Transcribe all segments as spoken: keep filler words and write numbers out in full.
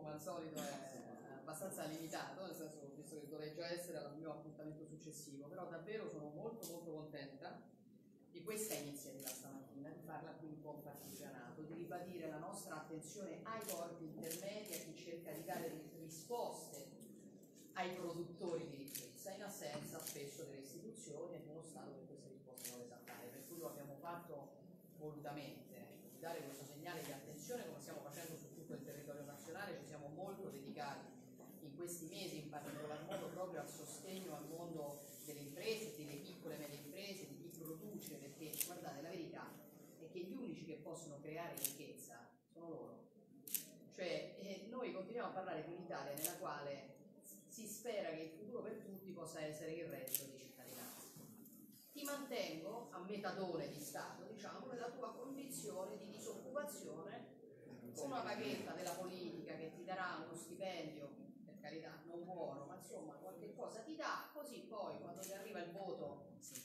come al solito è abbastanza limitato, nel senso, visto che dovrei già essere al mio appuntamento successivo, però davvero sono molto molto contenta di questa iniziativa stamattina, di farla qui in Confartigianato, di ribadire la nostra attenzione ai corpi intermedi, a chi cerca di dare risposte ai produttori di ricchezza, in assenza spesso delle istituzioni e di uno Stato che queste risposte non le sa dare, per cui lo abbiamo fatto volutamente, di dare questo segnale di attenzione come stiamo facendo su tutto il territorio nazionale. Ci siamo molto dedicati in questi mesi, in particolar modo proprio al sostegno al mondo delle imprese, delle piccole e medie imprese, di chi produce, perché guardate, la verità è che gli unici che possono creare ricchezza sono loro. Cioè eh, noi continuiamo a parlare di un'Italia nella quale si spera che il futuro per tutti possa essere il reddito di cittadinanza. Ti mantengo a metadone di Stato, diciamo, nella tua condizione di disoccupazione, con una paghetta della politica che ti darà uno stipendio, per carità, non buono, ma insomma qualche cosa ti dà, così poi quando ti arriva il voto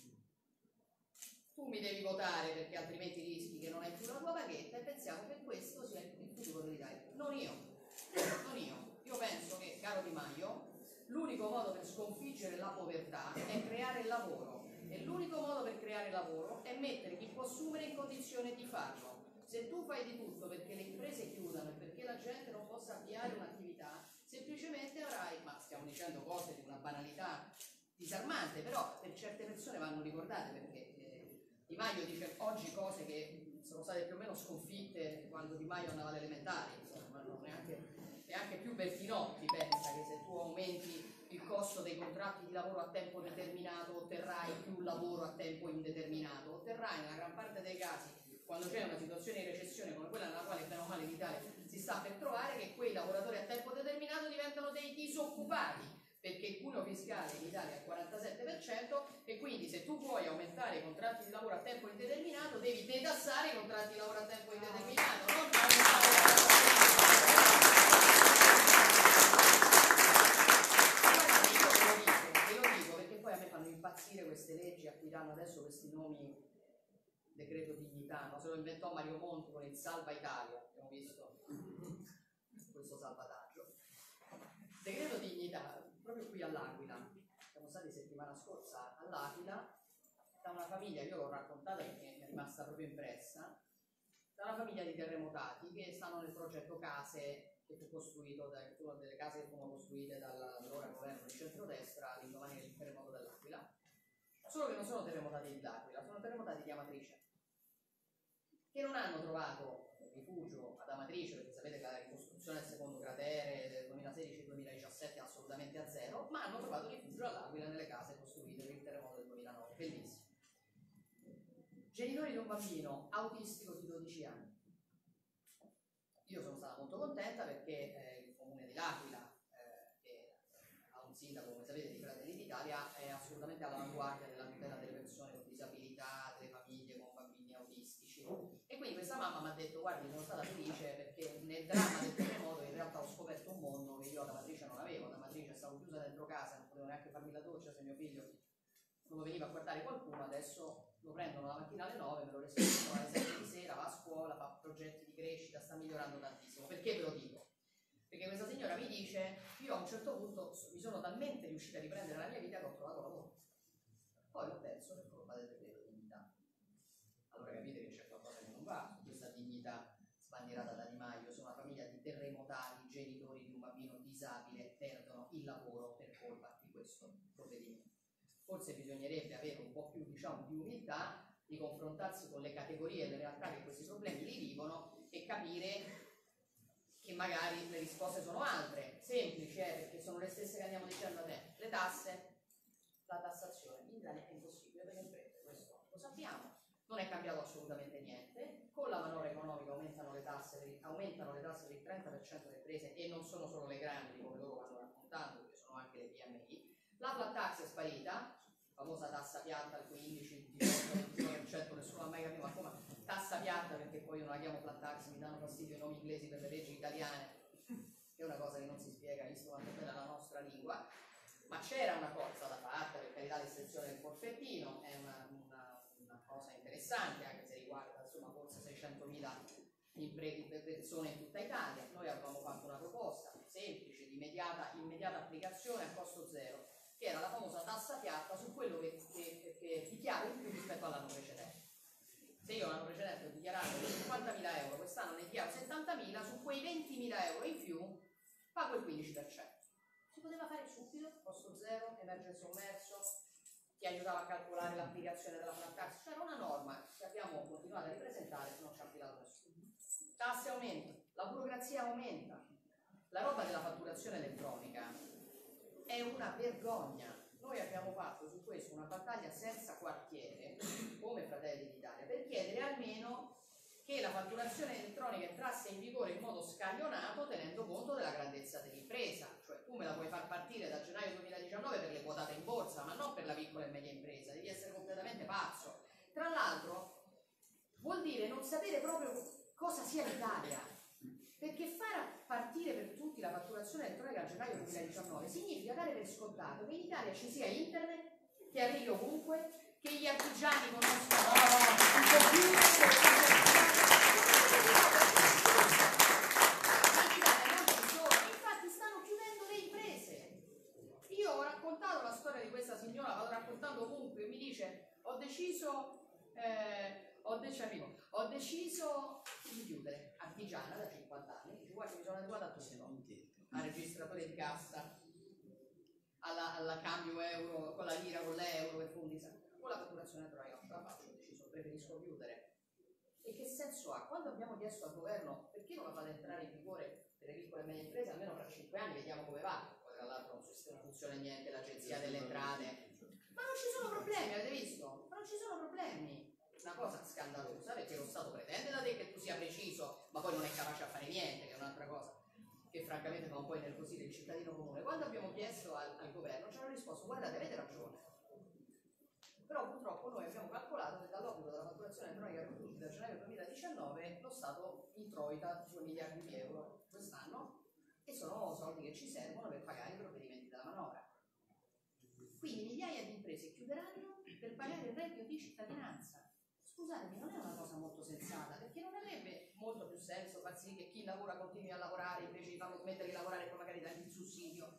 tu mi devi votare perché altrimenti rischi che non hai più la tua paghetta, e pensiamo che questo sia il futuro dell'Italia. Non io, non io. Io penso che, caro Di Maio, l'unico modo per sconfiggere la povertà è creare il lavoro, e l'unico modo per creare lavoro è mettere chi può assumere in condizione di farlo. Se tu fai di tutto perché le imprese chiudano e perché la gente non possa avviare un'attività, semplicemente avrai, ma stiamo dicendo cose di una banalità disarmante, però per certe persone vanno ricordate, perché eh, Di Maio dice oggi cose che sono state più o meno sconfitte quando Di Maio andava alle elementari, insomma, non neanche, neanche più Bertinotti pensa che se tu aumenti il costo dei contratti di lavoro a tempo determinato otterrai più lavoro a tempo indeterminato. Otterrai nella gran parte dei casi, quando c'è una situazione di recessione come quella nella quale bene o male l'Italia si sta per trovare, che quei lavoratori a tempo determinato diventano dei disoccupati, perché il cuneo fiscale in Italia è il quarantasette per cento, e quindi se tu vuoi aumentare i contratti di lavoro a tempo indeterminato devi detassare i contratti di lavoro a tempo indeterminato, non queste leggi a cui danno adesso questi nomi, decreto dignità, ma se lo inventò Mario Monti con il Salva Italia, abbiamo visto questo salvataggio. Decreto dignità, proprio qui all'Aquila, siamo stati settimana scorsa all'Aquila, da una famiglia, io l'ho raccontata perché mi è rimasta proprio impressa, da una famiglia di terremotati che stanno nel progetto Case, che fu costruito da una delle case che furono costruite dall'allora governo di centrodestra all'indomani del terremoto dell'Aquila. Solo che non sono terremotati di L'Aquila, sono terremotati di Amatrice, che non hanno trovato rifugio ad Amatrice, perché sapete che la ricostruzione del secondo cratere del duemilasedici duemiladiciassette è assolutamente a zero, ma hanno trovato rifugio all'Aquila nelle case costruite per il terremoto del duemilanove. Bellissimo. Genitori di un bambino autistico di dodici anni. Io sono stata molto contenta perché eh, il comune di L'Aquila, eh, che ha un sindaco, come sapete, di Fratelli d'Italia, è assolutamente all'avanguardia della tutela delle persone con disabilità, delle famiglie con bambini autistici. E quindi questa mamma mi ha detto: guardi, sono stata felice perché nel dramma del terremoto in realtà ho scoperto un mondo che io ad Amatrice non avevo. Ad Amatrice stavo chiusa dentro casa, non potevo neanche farmi la doccia se mio figlio non lo veniva a guardare qualcuno. Adesso lo prendono la mattina alle nove, me lo restituiscono alle sette di sera, va a scuola, fa progetti di crescita, sta migliorando tantissimo. Perché ve lo dico? Perché questa signora mi dice: io a un certo punto mi sono talmente riuscita a riprendere la mia vita che ho trovato lavoro, poi l'ho perso per colpa del decreto dignità. Allora capite che c'è qualcosa che non va su questa dignità sbandierata da Di Maio. Se una famiglia di terremotati, genitori di un bambino disabile, perdono il lavoro per colpa di questo provvedimento, forse bisognerebbe avere un po' più, diciamo, di umiltà, di confrontarsi con le categorie e le realtà che questi problemi li vivono e capire che magari le risposte sono altre, semplici, eh, perché sono le stesse che andiamo dicendo a te. Le tasse, la tassazione in Italia è impossibile per le imprese, questo lo sappiamo, non è cambiato assolutamente niente. Con la manovra economica aumentano le tasse, aumentano le tasse per il trenta per cento delle imprese, e non sono solo le grandi come loro vanno raccontando, perché sono anche le P M I. La flat tax è sparita, famosa tassa piatta al quindici, il diciotto, il ventidue per cento, nessuno ha mai capito, ma come tassa piatta, perché poi io non la chiamo flat tax, mi danno fastidio i nomi inglesi per le leggi italiane, che è una cosa che non si spiega, visto quanto è bella la nostra lingua. Ma c'era una cosa da parte, per carità, l'estensione del forfettino è una, una, una cosa interessante, anche se riguarda insomma forse seicentomila per persone in tutta Italia. Noi avevamo fatto una proposta semplice, di immediata, immediata applicazione a costo zero, che era la famosa tassa piatta su quello che, che, che dichiaro in più rispetto all'anno precedente. Se io l'anno precedente ho dichiarato cinquantamila euro, quest'anno ne dichiaro settantamila, su quei ventimila euro in più pago il quindici per cento. Si poteva fare subito, costo zero, emerge sommerso, ti aiutava a calcolare l'applicazione della flat tax, c'era una norma che abbiamo continuato a ripresentare, non ci ha filato nessuno. Tasse aumentano, la burocrazia aumenta, la roba della fatturazione elettronica è una vergogna. Noi abbiamo fatto su questo una battaglia senza quartiere come Fratelli d'Italia per chiedere almeno che la fatturazione elettronica entrasse in vigore in modo scaglionato tenendo conto della grandezza dell'impresa, cioè tu me la puoi far partire da gennaio duemiladiciannove per le quotate in borsa, ma non per la piccola e media impresa, devi essere completamente pazzo. Tra l'altro vuol dire non sapere proprio cosa sia l'Italia, perché far partire per tutti la fatturazione elettronica a gennaio duemiladiciannove significa dare per scontato che in Italia ci sia internet, che arrivi ovunque, che gli artigiani conoscano un computer. Infatti stanno chiudendo le imprese. Io ho raccontato la storia di questa signora, vado raccontando ovunque, mi dice ho deciso eh, ho, dec- ho deciso di chiudere, artigiana da cinquanta anni, dice guarda mi sono abituata a tutto, al registratore di cassa, alla, alla cambio euro con la lira, con l'euro, che fu un disastro. Con la fatturazione elettronica non ce la faccio, ho deciso, preferisco chiudere. E che senso ha? Quando abbiamo chiesto al governo perché non la fate entrare in vigore per le piccole e medie imprese, almeno fra cinque anni vediamo come va, poi tra l'altro non funziona niente, l'agenzia delle entrate, ma non ci sono problemi, avete visto? Ma non ci sono problemi. Una cosa scandalosa, perché lo Stato pretende da te che tu sia preciso, ma poi non è capace a fare niente, che è un'altra cosa che francamente fa un po' innervosire il cittadino comune. Quando abbiamo chiesto al, al governo ci hanno risposto guardate, avete ragione, però purtroppo noi abbiamo calcolato che dall'obbligo della fatturazione elettronica per tutti da gennaio duemiladiciannove lo Stato introita due miliardi di euro quest'anno e sono soldi che ci servono per pagare i provvedimenti della manovra. Quindi migliaia di imprese chiuderanno per pagare il reddito di cittadinanza. Scusatemi, non è una cosa molto sensata, perché non avrebbe molto più senso far sì che chi lavora continui a lavorare invece di farlo smettere di lavorare e poi magari dargli il sussidio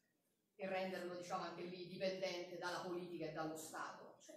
e renderlo, diciamo, anche lì dipendente dalla politica e dallo Stato. Cioè,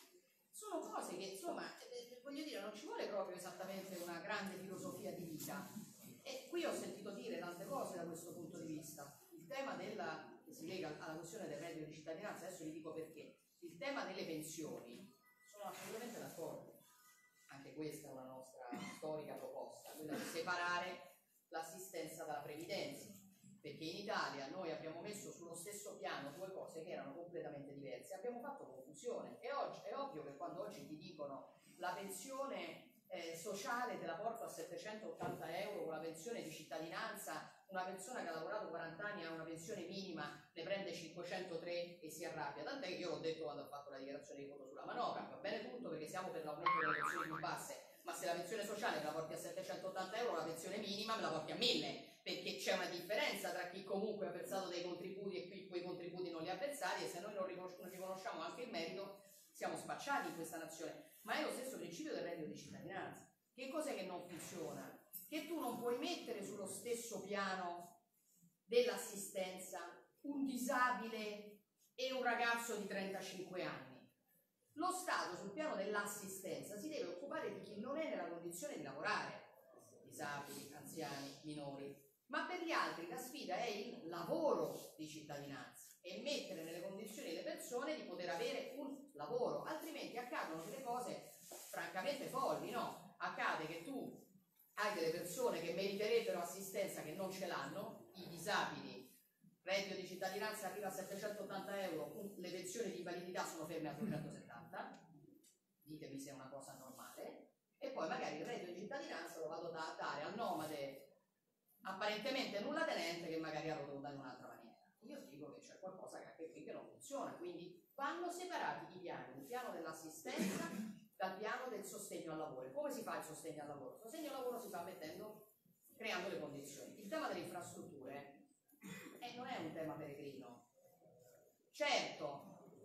sono cose che, insomma, eh, voglio dire, non ci vuole proprio esattamente una grande filosofia di vita. E qui ho sentito dire tante cose da questo punto di vista. Il tema della, che si lega alla questione del reddito di cittadinanza, adesso vi dico perché. Il tema delle pensioni, sono assolutamente d'accordo. Anche questa è una nostra storica proposta, quella di separare l'assistenza dalla previdenza. Perché in Italia noi abbiamo messo sullo stesso piano due cose che erano completamente diverse, abbiamo fatto confusione. E oggi, è ovvio che quando oggi ti dicono la pensione eh, sociale te la porto a settecentottanta euro, con la pensione di cittadinanza una persona che ha lavorato quaranta anni ha una pensione minima, ne prende cinquecentotré e si arrabbia. Tant'è che io ho detto quando ho fatto la dichiarazione di voto sulla manovra, va bene tutto perché siamo per l'aumento delle pensioni più basse, ma se la pensione sociale me la porti a settecentottanta euro, la pensione minima me la porti a mille, perché c'è una differenza tra chi comunque ha versato dei contributi e chi quei contributi non li ha versati, e se noi non riconosciamo anche il merito siamo spacciati in questa nazione. Ma è lo stesso principio del reddito di cittadinanza. Che cos'è che non funziona? Che tu non puoi mettere sullo stesso piano dell'assistenza un disabile e un ragazzo di trentacinque anni. Lo Stato sul piano dell'assistenza si deve occupare di chi non è nella condizione di lavorare, disabili, anziani, minori, ma per gli altri la sfida è il lavoro di cittadinanza e mettere nelle condizioni le persone di poter avere un lavoro, altrimenti accadono delle cose francamente folli, no? Accade che tu hai delle persone che meriterebbero assistenza che non ce l'hanno, i disabili, reddito di cittadinanza arriva a settecentottanta euro, le pensioni di invalidità sono ferme a duecentosettanta, ditemi se è una cosa normale, e poi magari il reddito di cittadinanza lo vado a dare al nomade apparentemente nulla tenente che magari arrotonda in un'altra maniera. Io dico che c'è qualcosa che anche qui che non funziona, quindi vanno separati i piani, il piano dell'assistenza dal piano del sostegno al lavoro. E come si fa il sostegno al lavoro? Il sostegno al lavoro si fa mettendo, creando le condizioni. Il tema delle infrastrutture eh, non è un tema peregrino. Certo,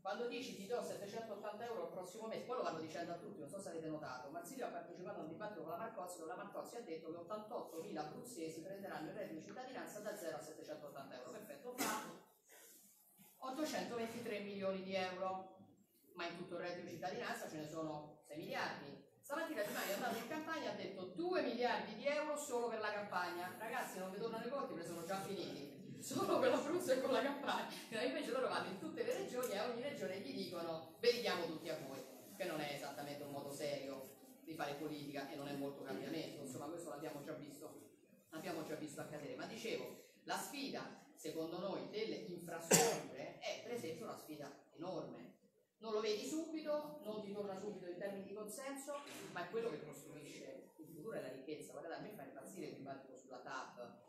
quando dici ti do settecentottanta euro il prossimo mese, poi lo vanno dicendo a tutti, non so se avete notato, Marsilio ha partecipato a un dibattito con la Marcozzi, dove la Marcozzi ha detto che ottantottomila abruzzesi prenderanno il reddito di cittadinanza da zero a settecentottanta euro, perfetto, fa ottocentoventitré milioni di euro, ma in tutto il reddito di cittadinanza ce ne sono sei miliardi. Stamattina Di Maio è andato in campagna e ha detto due miliardi di euro solo per la campagna. Ragazzi, non vi tornano i conti perché sono già finiti, solo per l'Abruzzo e con la campagna. Invece loro vanno in tutte le regioni e a ogni regione gli dicono ve li diamo tutti a voi, che non è esattamente un modo serio di fare politica e non è molto cambiamento, insomma questo l'abbiamo già visto, l'abbiamo già visto accadere. Ma dicevo, la sfida secondo noi delle infrastrutture è per esempio una sfida enorme. Non lo vedi subito, non ti torna subito in termini di consenso, ma è quello che costruisce il futuro e la ricchezza. Guardate, a me fa impazzire il dibattito sulla T A V.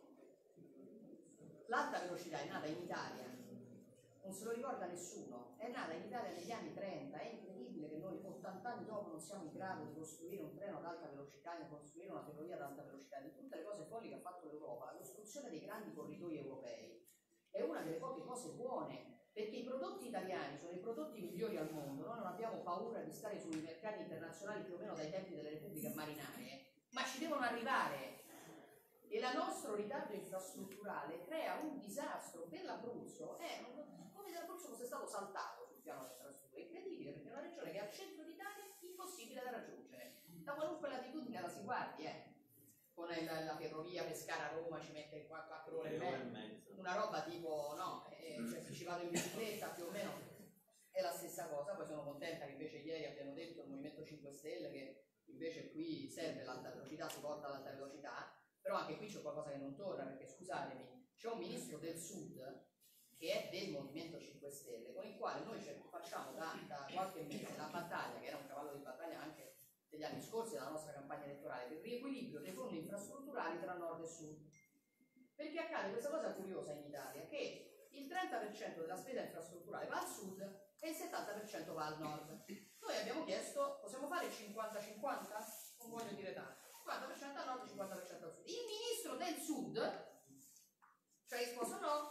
L'alta velocità è nata in Italia, non se lo ricorda nessuno, è nata in Italia negli anni trenta, è incredibile che noi ottanta anni dopo non siamo in grado di costruire un treno ad alta velocità, di costruire una ferrovia ad alta velocità. Di tutte le cose folli che ha fatto l'Europa, la costruzione dei grandi corridoi europei è una delle poche cose buone, perché i prodotti italiani sono i prodotti migliori al mondo, noi non abbiamo paura di stare sui mercati internazionali più o meno dai tempi delle repubbliche marinarie, ma ci devono arrivare. E il nostro ritardo infrastrutturale crea un disastro per l'Abruzzo, è come se l'Abruzzo fosse stato saltato sul piano delle infrastrutture, incredibile, perché è una regione che è al centro d'Italia impossibile da raggiungere, da qualunque latitudine la si guardi, eh. Con la, la ferrovia Pescara-Roma ci mette quattro ore e mezza, una roba tipo, no, eh, cioè se ci vado in bicicletta più o meno è la stessa cosa. Poi sono contenta che invece ieri abbiano detto il Movimento cinque Stelle che invece qui serve l'alta velocità, si porta all'alta velocità, però anche qui c'è qualcosa che non torna, perché scusatemi, c'è un ministro del Sud che è del Movimento cinque Stelle, con il quale noi facciamo da, da qualche mese la battaglia, che era un cavallo di battaglia anche degli anni scorsi della nostra campagna elettorale, per il riequilibrio dei fondi infrastrutturali tra nord e sud. Perché accade questa cosa curiosa in Italia, che il trenta per cento della spesa infrastrutturale va al sud e il settanta per cento va al nord. Noi abbiamo chiesto, possiamo fare cinquanta cinquanta? Non voglio dire tanto. cinquanta per cento al nord e cinquanta per cento al sud. Il ministro del sud ci ha risposto no.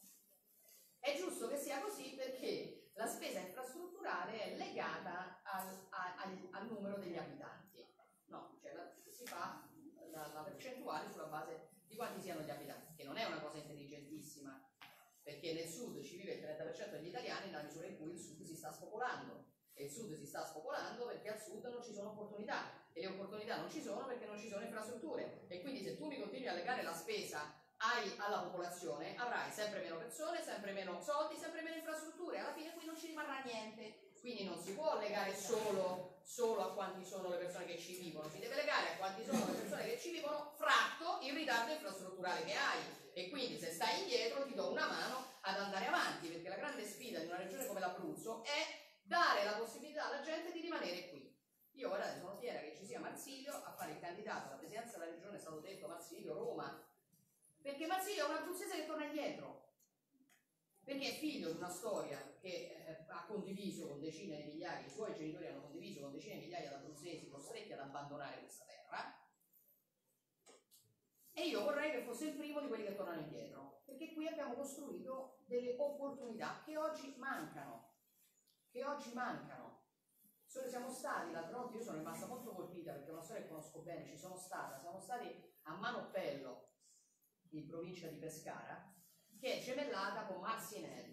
È giusto che sia così perché la spesa infrastrutturale è legata al, a, al, al numero degli abitanti. No, cioè la, si fa la, la percentuale sulla base di quanti siano gli abitanti, che non è una cosa intelligentissima, perché nel sud ci vive il trenta per cento degli italiani nella misura in cui il sud si sta spopolando. E il sud si sta spopolando perché al sud non ci sono opportunità, e le opportunità non ci sono perché non ci sono infrastrutture. E quindi se tu mi continui a legare la spesa Hai, alla popolazione, avrai sempre meno persone, sempre meno soldi, sempre meno infrastrutture, alla fine qui non ci rimarrà niente. Quindi non si può legare solo, solo a quanti sono le persone che ci vivono, si deve legare a quanti sono le persone che ci vivono, fratto il ritardo infrastrutturale che hai. E quindi se stai indietro ti do una mano ad andare avanti, perché la grande sfida di una regione come l'Abruzzo è dare la possibilità alla gente di rimanere qui. Io ora sono fiera che ci sia Marsilio a fare il candidato alla presidenza della regione, è stato detto Marsilio, Roma, perché Marsilio è un abruzzese che torna indietro, perché è figlio di una storia che eh, ha condiviso con decine di migliaia, i suoi genitori hanno condiviso con decine di migliaia di abruzzesi costretti ad abbandonare questa terra, e io vorrei che fosse il primo di quelli che tornano indietro, perché qui abbiamo costruito delle opportunità che oggi mancano, che oggi mancano. Siamo stati l'altra volta, io sono rimasta molto colpita perché è una storia che conosco bene, ci sono stata, siamo stati a Manoppello in provincia di Pescara, che è gemellata con Marcinelle.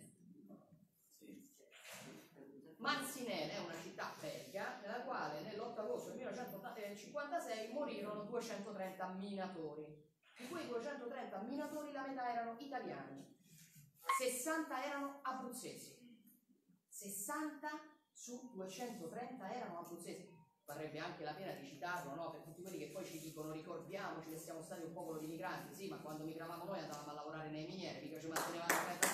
Marcinelle è una città belga nella quale nell'otto agosto del millenovecentocinquantasei morirono duecentotrenta minatori. Di quei duecentotrenta minatori la metà erano italiani, sessanta erano abruzzesi. sessanta su duecentotrenta erano abruzzesi. Varrebbe anche la pena di citarlo, no? Per tutti quelli che poi ci dicono ricordiamoci che siamo stati un popolo di migranti. Sì, ma quando migravamo noi andavamo a lavorare nei miniere, mica ci mantenevamo a fare.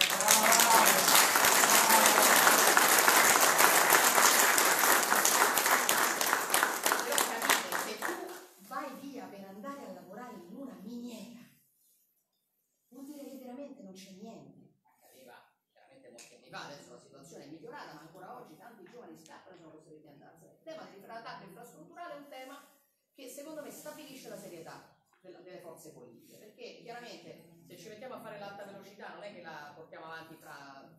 Però capite, se tu vai via per andare a lavorare in una miniera, vuol dire che veramente non c'è niente. Accadeva chiaramente molti anni fa, adesso la situazione è migliorata, ma ancora oggi tanti giovani scappano e sono costretti ad andarsene. Il tema dell'attacco infrastrutturale è un tema che secondo me stabilisce la serietà delle forze politiche, perché chiaramente se ci mettiamo a fare l'alta velocità non è che la portiamo avanti fra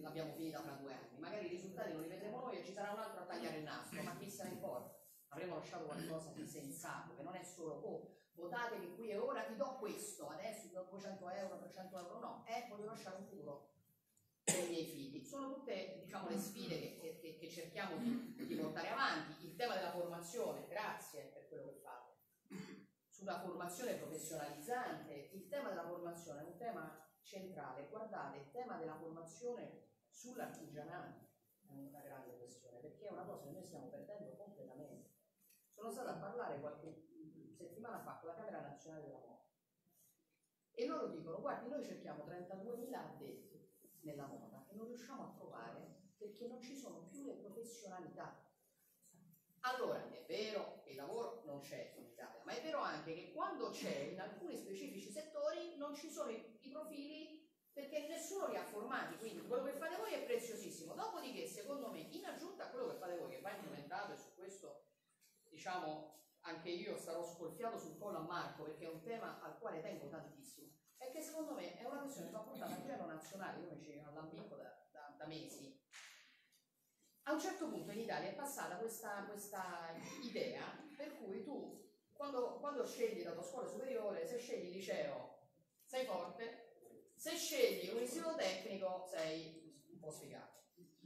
l'abbiamo finita fra due anni, magari i risultati non li vedremo noi e ci sarà un altro a tagliare il nastro, ma chi se ne importa? Avremo lasciato qualcosa di sensato, che non è solo oh, votatevi qui e ora, ti do questo, adesso ti do duecento euro, trecento euro, no, eh, voglio lasciare un futuro per i miei figli. Sono tutte, diciamo, le sfide che, che, che cerchiamo di, di portare avanti. Il tema della formazione, grazie per quello che fate, sulla formazione professionalizzante. Il tema della formazione è un tema centrale. Guardate, il tema della formazione sull'artigianato è una grande questione, perché è una cosa che noi stiamo perdendo completamente. Sono stata a parlare qualche settimana fa con la Camera Nazionale della Moda e loro dicono: guardi, noi cerchiamo trentaduemila addetti nella moda e non riusciamo a trovare perché non ci sono più le professionalità. Allora, è vero che il lavoro non c'è in Italia, ma è vero anche che quando c'è in alcuni specifici settori non ci sono i, i profili perché nessuno li ha formati, quindi quello che fate voi è preziosissimo. Dopodiché, secondo me, in aggiunta a quello che fate voi, che va implementato, e su questo, diciamo, anche io starò scolfiato sul collo a Marco perché è un tema al quale tengo tantissimo, è che secondo me è una questione che va portata a livello nazionale, come ci all'ambito da, da, da mesi. A un certo punto in Italia è passata questa, questa idea per cui tu, quando, quando scegli la tua scuola superiore, se scegli il liceo sei forte, se scegli un istituto tecnico sei un po' sfigato.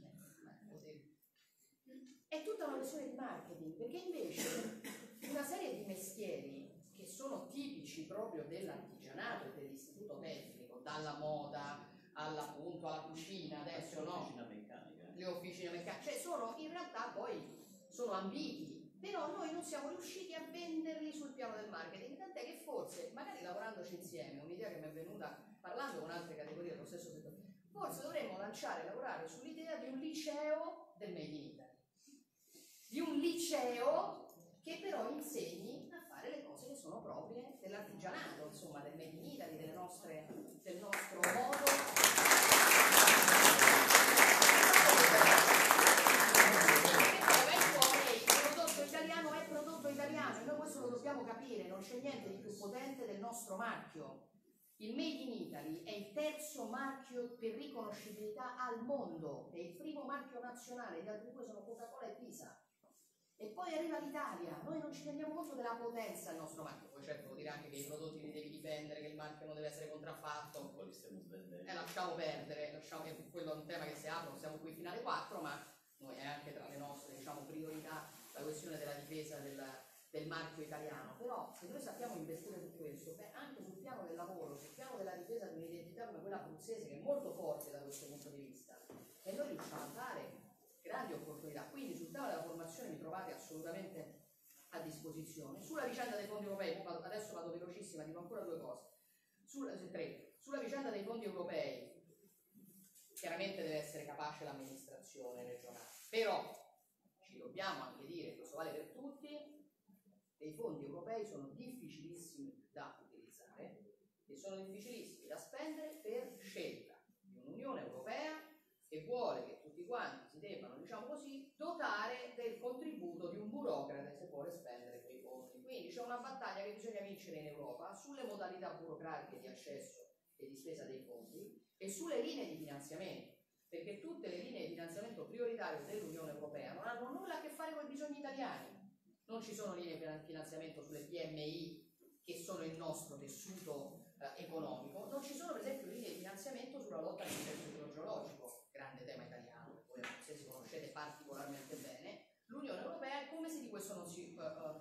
È tutta una questione di marketing, perché invece una serie di mestieri che sono tipici proprio dell'artigianato e dell'istituto tecnico, dalla moda all'appunto alla cucina, adesso no, le officine meccaniche, cioè sono in realtà poi sono ambiti, però noi non siamo riusciti a venderli sul piano del marketing, tant'è che forse, magari lavorandoci insieme, un'idea che mi è venuta parlando con altre categorie dello stesso settore, forse dovremmo lanciare, lavorare sull'idea di un liceo del Made in Italy, di un liceo che però insegni a fare le cose che sono proprie dell'artigianato, insomma del Made in Italy, delle nostre, del nostro modo. Il prodotto italiano è prodotto italiano e noi questo lo dobbiamo capire, non c'è niente di più potente del nostro marchio. Il Made in Italy è il terzo marchio per riconoscibilità al mondo, è il primo marchio nazionale, gli altri due sono Coca-Cola e Pisa. E poi arriva l'Italia, noi non ci rendiamo conto della potenza del nostro marchio. Poi certo vuol dire anche che i prodotti li devi difendere, che il marchio non deve essere contraffatto. Poi li stiamo svendendo. Eh, lasciamo perdere, lasciamo, quello è un tema che si apre, non siamo qui fino alle quattro, ma noi è anche tra le nostre, diciamo, priorità la questione della difesa del, del marchio italiano. Però se noi sappiamo investire su questo, beh, anche sul piano del lavoro, sul piano della difesa di un'identità come quella abruzzese, che è molto forte da questo punto di vista, e noi riusciamo a dare grandi opportunità. Quindi sul tema della formazione mi trovate assolutamente a disposizione. Sulla vicenda dei fondi europei, adesso vado velocissima, dico ancora due cose. Sulla, tre. Sulla vicenda dei fondi europei, chiaramente deve essere capace l'amministrazione regionale, però ci dobbiamo anche dire, questo vale per tutti, che i fondi europei sono difficilissimi da utilizzare e sono difficilissimi da spendere per scelta di un'Unione Europea che vuole che tutti quanti si debbano, diciamo così, dotare del contributo di un burocrate se vuole spendere quei fondi. Quindi c'è una battaglia che bisogna vincere in Europa sulle modalità burocratiche di accesso e di spesa dei fondi e sulle linee di finanziamento, perché tutte le linee di finanziamento prioritario dell'Unione Europea non hanno nulla a che fare con i bisogni italiani. Non ci sono linee di finanziamento sulle P M I che sono il nostro tessuto eh, economico, non ci sono per esempio linee di finanziamento sulla lotta al dissesto idrogeologico, grande tema italiano, voi se si conoscete particolarmente bene. L'Unione Europea è come se di questo non si, uh,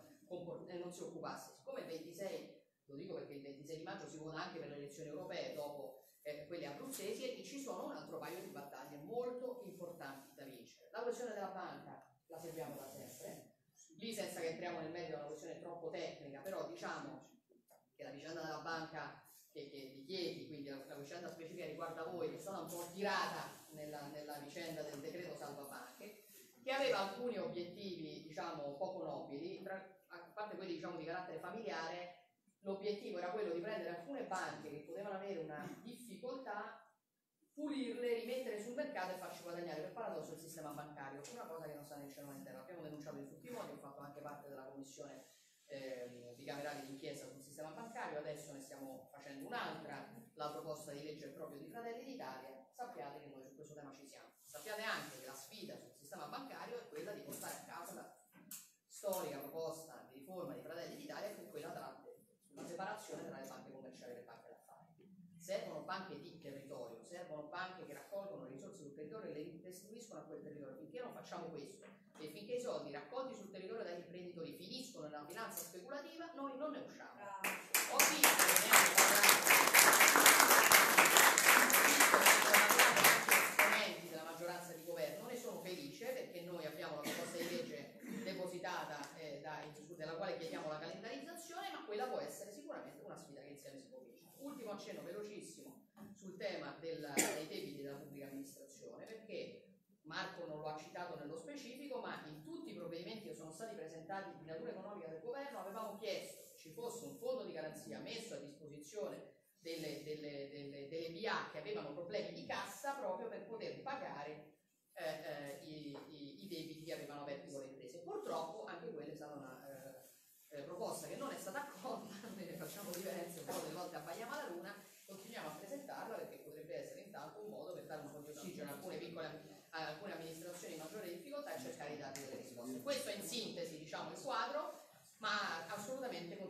uh, non si occupasse. Siccome il ventisei, lo dico perché il ventisei di maggio si vota anche per le elezioni europee dopo eh, quelle abruzzesi, e ci sono un altro paio di battaglie molto importanti da vincere. La questione della banca la seguiamo da sempre, lì senza che entriamo nel merito è una questione troppo tecnica, però diciamo che la vicenda della banca che, che vi chiedi, quindi la, la vicenda specifica riguarda voi, che è stata un po' tirata nella, nella vicenda del decreto salva banche, che aveva alcuni obiettivi, diciamo, poco nobili, tra, a parte quelli, diciamo, di carattere familiare. L'obiettivo era quello di prendere alcune banche che potevano avere una difficoltà, pulirle, rimettere sul mercato e farci guadagnare per paradosso il sistema bancario, una cosa che non sta nel cielo né in terra. Abbiamo denunciato in tutti i modi, ho fatto anche parte della commissione eh, bicamerale di inchiesta sul sistema bancario, adesso ne stiamo facendo un'altra, la proposta di legge proprio di Fratelli d'Italia, sappiate che noi su questo tema ci siamo. Sappiate anche che la sfida sul sistema bancario è quella di portare a casa la storica proposta di riforma di Fratelli d'Italia, che è quella tra la separazione tra le banche commerciali e le banche d'affari. Servono banche di territorio, servono banche che raccolgono le risorse sul territorio e le restituiscono a quel territorio. Finché non facciamo questo e finché i soldi raccolti sul territorio dagli imprenditori finiscono nella finanza speculativa, noi non ne usciamo. Ho visto che ne hanno parlato della maggioranza di governo, ne sono felice perché noi abbiamo la proposta di legge depositata eh, da, della quale chiediamo la calendarizzazione, ma quella può essere sicuramente una sfida che insieme si può vincere. Ultimo accenno velocissimo sul tema del, dei debiti della pubblica amministrazione, perché Marco non lo ha citato nello specifico, ma in tutti i provvedimenti che sono stati presentati di natura economica del governo avevamo chiesto che ci fosse un fondo di garanzia messo a disposizione delle, delle, delle, delle B A che avevano problemi di cassa proprio per poter pagare eh, eh, i, i, i debiti che avevano aperti con le imprese. Purtroppo anche quella è stata una eh, eh, proposta che non è stata accolta, noi ne facciamo diverse, un po' delle volte abbaiamo alla luna, continuiamo a presentarla perché potrebbe essere intanto un modo per dare un po' di ossigeno a alcune piccole a alcune amministrazioni di maggiore difficoltà e cercare di dare delle risposte. Questo è in sintesi, diciamo, il quadro, ma assolutamente